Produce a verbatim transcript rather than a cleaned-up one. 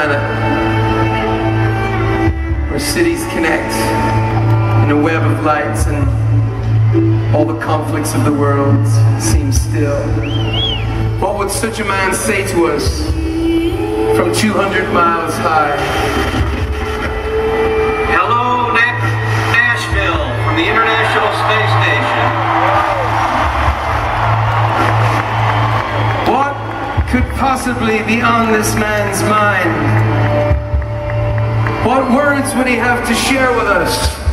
planet where cities connect in a web of lights and all the conflicts of the world seem still. What would such a man say to us from two hundred miles high? Hello, Nashville, from the International Space Station. What could possibly be on this man's mind? What words would he have to share with us?